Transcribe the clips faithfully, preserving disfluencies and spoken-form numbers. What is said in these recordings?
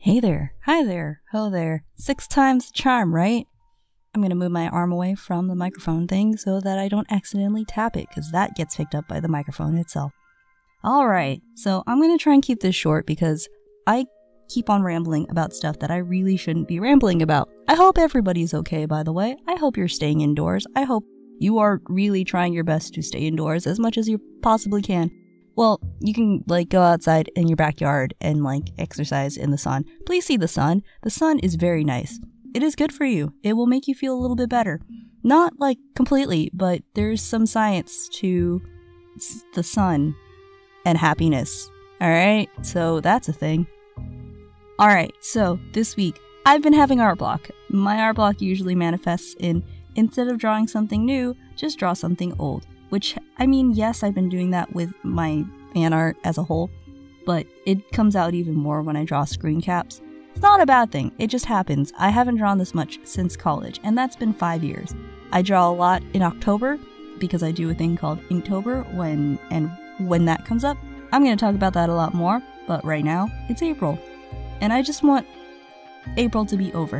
Hey there, hi there, ho there. Six times the charm, right? I'm gonna move my arm away from the microphone thing so that I don't accidentally tap it, because that gets picked up by the microphone itself. Alright, so I'm gonna try and keep this short because I keep on rambling about stuff that I really shouldn't be rambling about. I hope everybody's okay, by the way. I hope you're staying indoors. I hope you are really trying your best to stay indoors as much as you possibly can. Well, you can, like, go outside in your backyard and, like, exercise in the sun. Please see the sun. The sun is very nice. It is good for you. It will make you feel a little bit better. Not, like, completely, but there's some science to the sun and happiness. Alright? So, that's a thing. Alright, so, this week, I've been having art block. My art block usually manifests in, instead of drawing something new, just draw something old. Which, I mean, yes, I've been doing that with my fan art as a whole, but it comes out even more when I draw screen caps. It's not a bad thing, it just happens. I haven't drawn this much since college, and that's been five years. I draw a lot in October, because I do a thing called Inktober, when, and when that comes up, I'm going to talk about that a lot more, but right now, it's April. And I just want April to be over.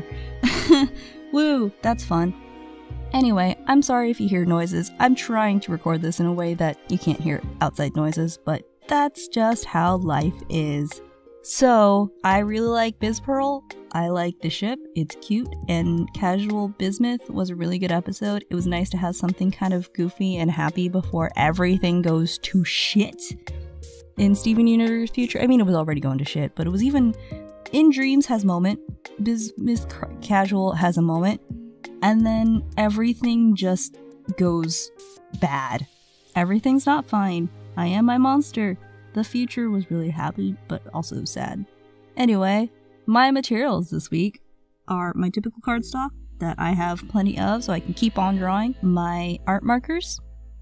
Woo, that's fun. Anyway, I'm sorry if you hear noises. I'm trying to record this in a way that you can't hear outside noises, but that's just how life is. So, I really like BizPearl. I like the ship. It's cute, and Casual Bismuth was a really good episode. It was nice to have something kind of goofy and happy before everything goes to shit. In Steven Universe Future, I mean, it was already going to shit, but it was even in Dreams has moment. Bismuth Casual has a moment. And then everything just goes bad. Everything's not fine. I am my monster. The future was really happy, but also sad. Anyway, my materials this week are my typical cardstock that I have plenty of so I can keep on drawing, my art markers,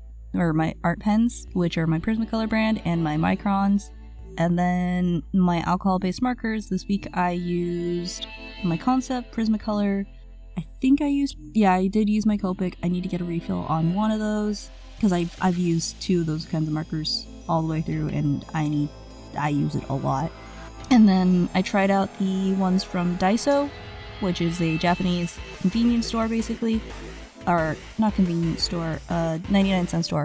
or my art pens, which are my Prismacolor brand, and my Microns, and then my alcohol-based markers. This week I used my Concept, Prismacolor. I think I used, yeah, I did use my Copic. I need to get a refill on one of those because I've, I've used two of those kinds of markers all the way through, and I need, I use it a lot. And then I tried out the ones from Daiso, which is a Japanese convenience store basically, or not convenience store, uh, ninety-nine cent store.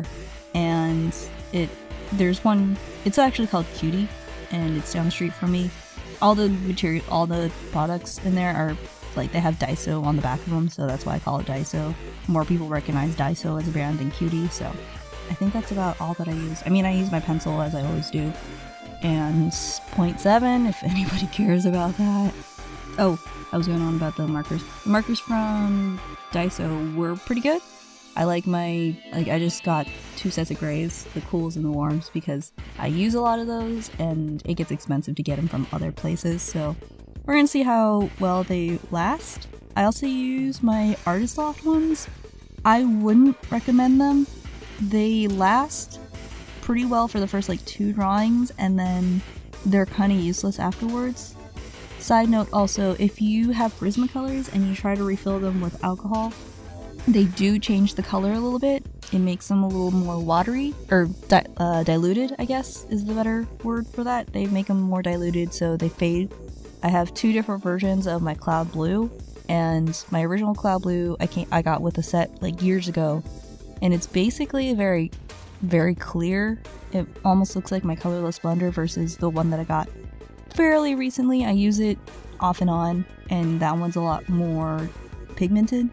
And it, there's one, it's actually called Cutie, and it's down the street from me. All the material, all the products in there are like, they have Daiso on the back of them, so that's why I call it Daiso. More people recognize Daiso as a brand than Cutie, so I think that's about all that I use. I mean, I use my pencil as I always do, and point seven if anybody cares about that. Oh, I was going on about the markers. The markers from Daiso were pretty good. I like my, like, I just got two sets of grays, the cools and the warms, because I use a lot of those, and it gets expensive to get them from other places, so we're gonna see how well they last. I also use my Artist Loft ones. I wouldn't recommend them. They last pretty well for the first like two drawings, and then they're kind of useless afterwards. Side note also, if you have Prismacolors and you try to refill them with alcohol, they do change the color a little bit. It makes them a little more watery, or di uh, diluted, I guess is the better word for that. They make them more diluted so they fade. I have two different versions of my Cloud Blue, and my original Cloud Blue I can't, I got with a set like years ago, and it's basically very, very clear. It almost looks like my colorless blender versus the one that I got fairly recently. I use it off and on, and that one's a lot more pigmented.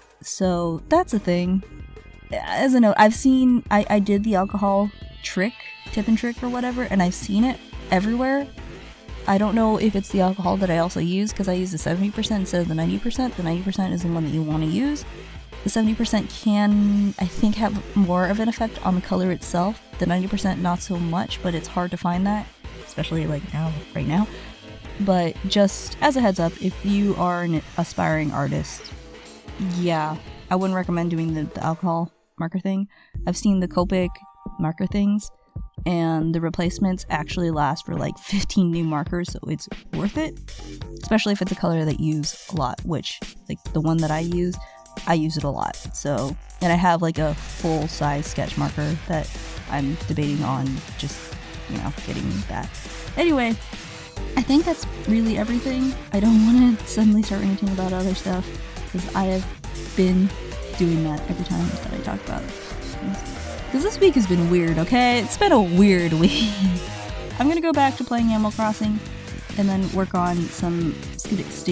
So that's a thing. As a note, I've seen, I, I did the alcohol trick, tip and trick or whatever, and I've seen it everywhere. I don't know if it's the alcohol that I also use, because I use the seventy percent instead of the ninety percent. The ninety percent is the one that you want to use. The seventy percent can, I think, have more of an effect on the color itself. The ninety percent not so much, but it's hard to find that, especially like now, right now. But just as a heads up, if you are an aspiring artist, yeah, I wouldn't recommend doing the, the alcohol marker thing. I've seen the Copic marker things, and the replacements actually last for like fifteen new markers, so it's worth it, especially if it's a color that you use a lot, which, like, the one that I use, I use it a lot. So, and I have like a full-size sketch marker that I'm debating on just, you know, getting that. Anyway, I think that's really everything. I don't want to suddenly start ranting about other stuff, because I have been doing that every time that I talk about it. Because this week has been weird, okay? It's been a weird week. I'm gonna go back to playing Animal Crossing, and then work on some st st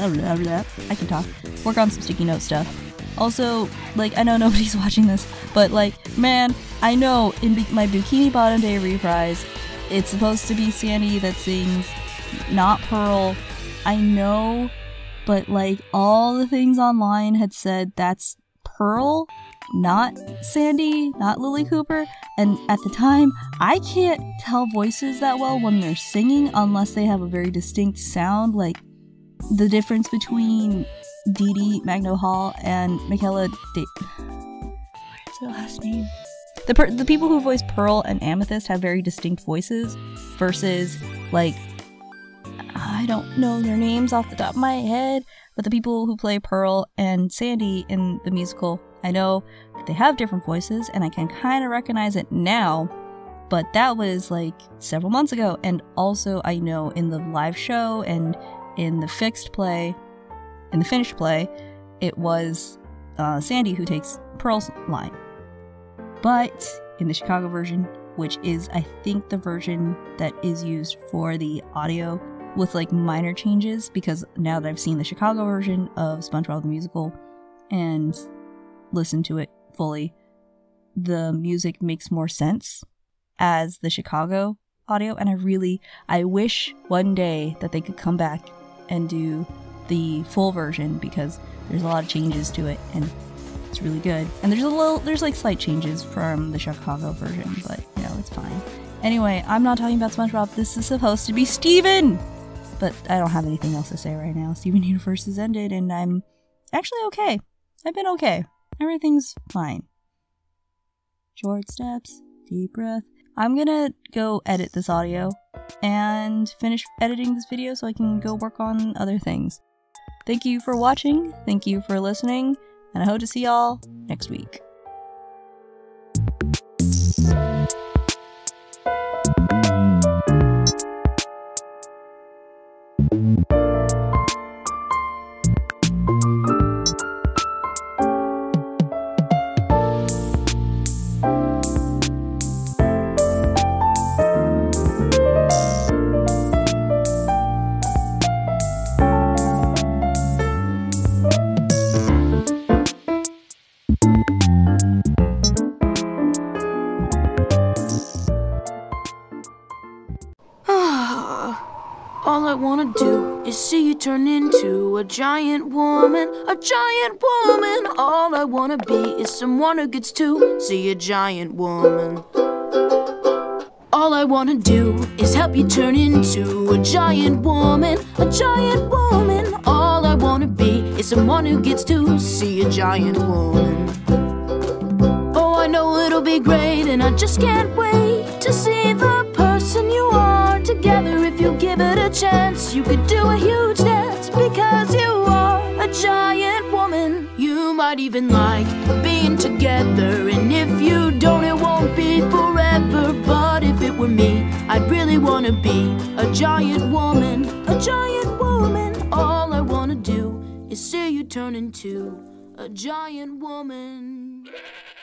I can talk. Work on some sticky note stuff. Also, like, I know nobody's watching this, but like, man, I know in Bi my Bikini Bottom Day reprise, it's supposed to be Sandy that sings, not Pearl. I know, but like, all the things online had said that's Pearl, not Sandy, not Lily Cooper, and at the time, I can't tell voices that well when they're singing unless they have a very distinct sound, like the difference between Dee Dee Magno Hall and Michaela De- what's her last name? The, per the people who voice Pearl and Amethyst have very distinct voices versus, like, I don't know their names off the top of my head, but the people who play Pearl and Sandy in the musical, I know that they have different voices, and I can kind of recognize it now, but that was like several months ago. And also I know in the live show and in the fixed play, in the finished play, it was uh, Sandy who takes Pearl's line. But in the Chicago version, which is I think the version that is used for the audio with like minor changes, because now that I've seen the Chicago version of SpongeBob the Musical and listened to it fully, the music makes more sense as the Chicago audio, and I really, I wish one day that they could come back and do the full version, because there's a lot of changes to it and it's really good. And there's a little, there's like slight changes from the Chicago version, but you know, it's fine. Anyway, I'm not talking about SpongeBob, this is supposed to be Steven! But I don't have anything else to say right now. Steven Universe has ended and I'm actually okay. I've been okay. Everything's fine. Short steps, deep breath. I'm gonna go edit this audio and finish editing this video so I can go work on other things. Thank you for watching, thank you for listening, and I hope to see y'all next week. All I wanna do is see you turn into a giant woman, a giant woman. All I wanna be is someone who gets to see a giant woman. All I wanna do is help you turn into a giant woman, a giant woman. All I wanna be is someone who gets to see a giant woman. Oh, I know it'll be great, and I just can't wait to see the person you are together. If you give it a chance, you could do a huge dance, because you are a giant woman. You might even like being together, and if you don't, it won't be forever. But if it were me, I'd really wanna be a giant woman, a giant woman. All I wanna do is see you turn into a giant woman.